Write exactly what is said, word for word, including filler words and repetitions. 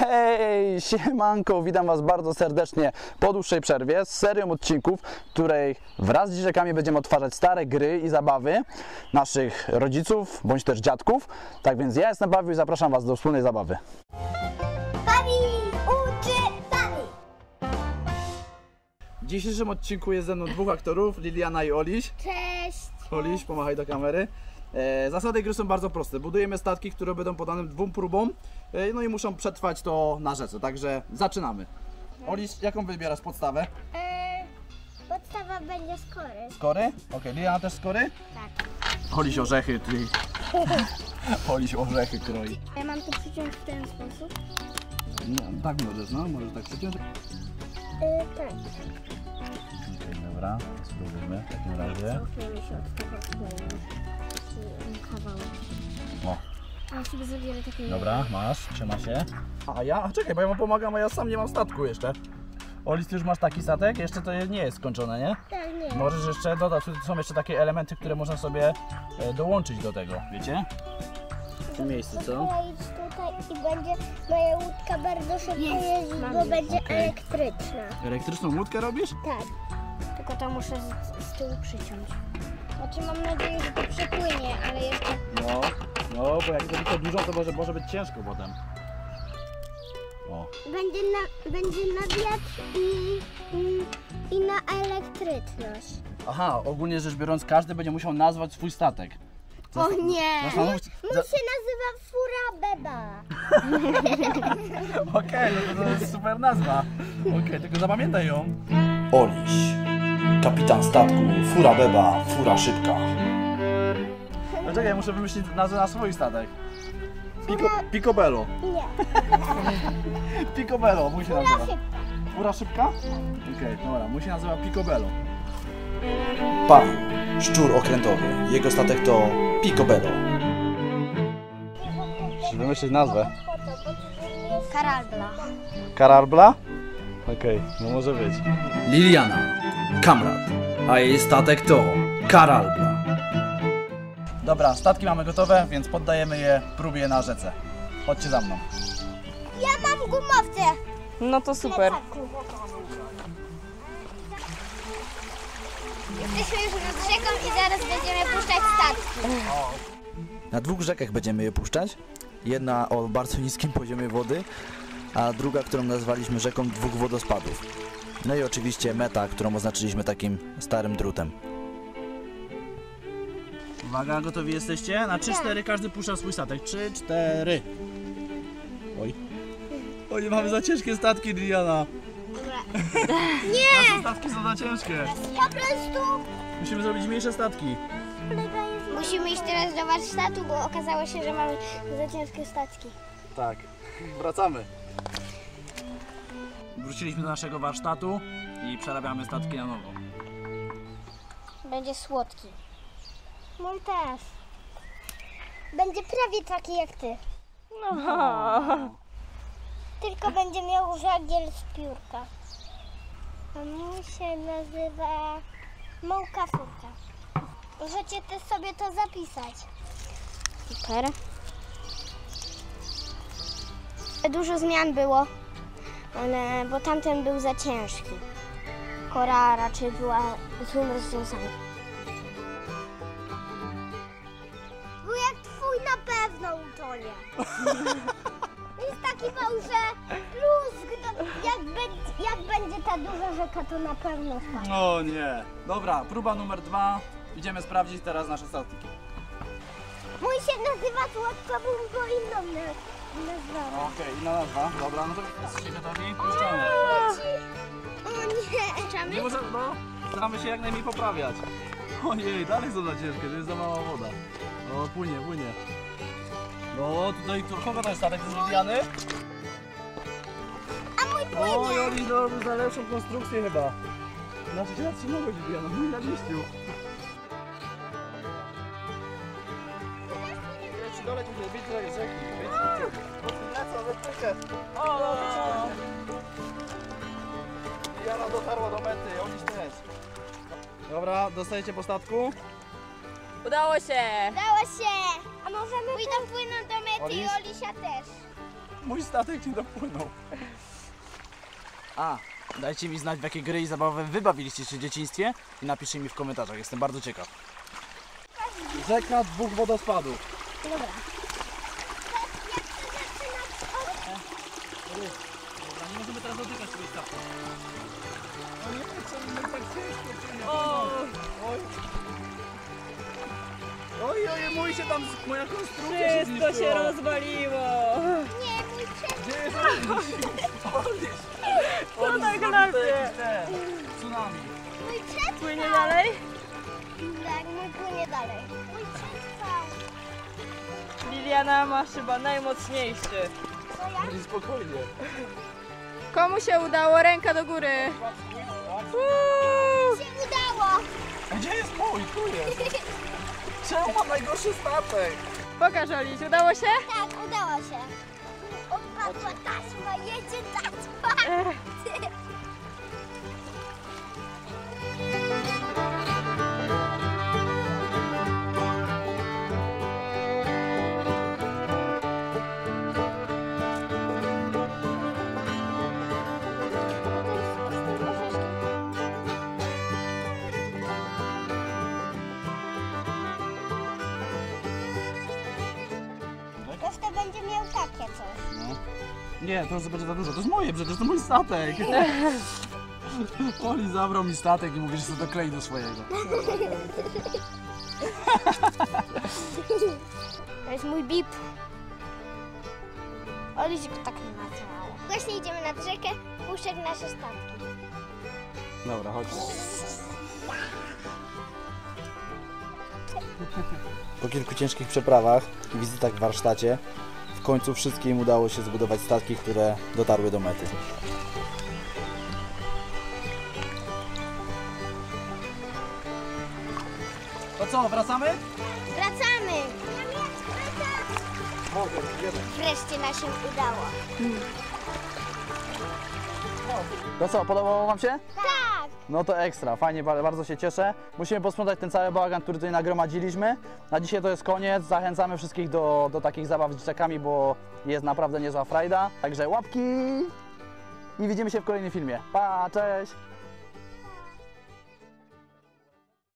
Hej, siemanko, witam Was bardzo serdecznie po dłuższej przerwie z serią odcinków, w której wraz z dzieciakami będziemy odtwarzać stare gry i zabawy naszych rodziców bądź też dziadków. Tak więc ja jestem Paweł i zapraszam Was do wspólnej zabawy. Bawi, uczy, bawi. W dzisiejszym odcinku jest ze mną dwóch aktorów, Liliana i Oliś. Cześć. Oliś, pomachaj do kamery. E, zasady gry są bardzo proste. Budujemy statki, które będą podane dwóm próbom, e, no i muszą przetrwać to na rzece, także zaczynamy. Oliś, jaką wybierasz podstawę? E, podstawa będzie skory. Skory? Okej, Liliana też skory? Tak. Oliś orzechy, ty. Oliś orzechy kroi. Ja mam to przyciąć w ten sposób? No, tak możesz, no, możesz tak przyciąć. E, tak. Okej, dobra, spróbujmy w takim razie. Okej, mi się od tego odkleja. Kawałek. O. A sobie zrobię takie... Dobra, masz, trzyma się. A ja? A czekaj, bo ja mu pomagam, a ja sam nie mam statku jeszcze. Oliś, ty już masz taki statek? Jeszcze to nie jest skończone, nie? Tak, nie. Możesz jeszcze dodać, tu są jeszcze takie elementy, które można sobie e, dołączyć do tego, wiecie? W tym miejscu, co? Skleić tutaj i będzie moja łódka bardzo szybko jeździć, bo będzie Okej. elektryczna. Elektryczną łódkę robisz? Tak. Tylko to muszę z, z tyłu przyciąć. Znaczy mam nadzieję, że to przepłynie, ale jeszcze... No, no, bo jak zrobisz to dużo, to może, może być ciężko potem. O. Będzie na, będzie na wiatr i, i, i na elektryczność. Aha, ogólnie rzecz biorąc, każdy będzie musiał nazwać swój statek. O nie! Zastanów Mój za- się nazywa Fura Beba. Okej, no to, to jest super nazwa. Okej, tylko zapamiętaj ją. Oliś, kapitan statku, fura beba, fura szybka. No czekaj, ja muszę wymyślić nazwę na swój statek. Pico, Picobello. Nie. Picobello, mój się nazywa. Szybka. Fura szybka? Okej, dobra, mój się nazywa Picobello. Paweł, szczur okrętowy. Jego statek to Picobello. Musisz wymyślić nazwę. Karalbla. Kararbla? Okej, no może być. Liliana, kamrat, a jej statek to Karalbla. Dobra, statki mamy gotowe, więc poddajemy je próbie na rzece. Chodźcie za mną. Ja mam gumowce. No to super. Jesteśmy już nad rzeką i zaraz będziemy puszczać statki. Na dwóch rzekach będziemy je puszczać. Jedna o bardzo niskim poziomie wody, a druga, którą nazwaliśmy rzeką dwóch wodospadów. No i oczywiście meta, którą oznaczyliśmy takim starym drutem. Uwaga, gotowi jesteście? Na trzy cztery każdy puszcza swój statek. trzy cztery. Oj. Oj, nie mamy za ciężkie statki, Liliana. Nie! Nasze statki są za ciężkie. Po prostu Musimy zrobić mniejsze statki. musimy iść teraz do warsztatu, bo okazało się, że mamy za ciężkie statki. Tak. Wracamy. Wróciliśmy do naszego warsztatu i przerabiamy statki na nowo. Będzie słodki. Mój też. Będzie prawie taki jak ty. Tylko będzie miał żagiel z piórka. A mój się nazywa Mąka Furka. Możecie też sobie to zapisać. Super. Dużo zmian było, ale bo tamten był za ciężki. Kora raczej była złym rozwiązaniem. Bo jak twój na pewno utonie. Jest taki mały, że plus, jak, będzie, jak będzie ta duża rzeka, to na pewno spadnie. O nie. Dobra, próba numer dwa. Idziemy sprawdzić teraz nasze statki. Mój się nazywa Słodko, bo inną nazwę. Okej, inna nazwa. Dobra, no to jesteście gotowi? Puszczamy. O nie! Puszczamy? Nie może, no, staramy się jak najmniej poprawiać. Ojej, dalej są za ciężkie, to jest za mała woda. No, płynie, płynie. No, tutaj, to, kogo to jest statek? To jest Liliany? A mój płynie! Oj, Oli, no, za lepszą konstrukcję chyba. Znaczy się zatrzymałeś, Liliana, mój na liściu. Leci, doleć, muszę bić z rzeki. Lecą, lecę. O, Liliana dotarła do mety, Oliś też. Dobra, dostajecie po statku. Udało się! Udało się! A możemy pójdę płynąć do mety i Oliś? Olisia też. Mój statek nie dopłynął. A, dajcie mi znać, w jakie gry i zabawy wy bawiliście się w dzieciństwie i napiszcie mi w komentarzach, jestem bardzo ciekaw. Rzeka dwóch wodospadów. Dobra. Dobra, nie możemy teraz dotykać swojej statku. O nie, co mi tak ciężko. O, Oj. Oj, oj, mój się tam, moja konstrukcja się wszystko się zniszczyła. rozwaliło. Nie, mój przed... Gdzie jest Oliś? Co tak nagle? Tsunami. Mój przetrwał. Płynie dalej? Tak, mój płynie dalej. Mój przetrwał. Liliana masz chyba najmocniejszy. Co ja? Będzie spokojnie. Komu się udało? Ręka do góry. Uuu. Się udało. A gdzie jest mój? Tu jest. Czemu mam najgorszy statek? Pokaż, Oliś, udało się? Tak, udało się. Opadła taśma, jedzie taśma. Ech. Jeszcze będzie miał takie coś. No. Nie, to już będzie za dużo. To jest moje, przecież to mój statek. Oli zabrał mi statek i mówi, że sobie doklei do swojego. To jest mój bip. Oli się go tak nie nazywało. Właśnie idziemy nad rzekę, puszczać nasze statki. Dobra, chodź. Po kilku ciężkich przeprawach i wizytach w warsztacie, w końcu wszystkim udało się zbudować statki, które dotarły do mety. To co, wracamy? Wracamy! Wreszcie nam się udało. To co, podobało wam się? Tak! No to ekstra, fajnie, ba- bardzo się cieszę. Musimy posprzątać ten cały bałagan, który tutaj nagromadziliśmy. Na dzisiaj to jest koniec. Zachęcamy wszystkich do, do takich zabaw z dzieciakami, bo jest naprawdę niezła frajda. Także łapki i widzimy się w kolejnym filmie. Pa, cześć!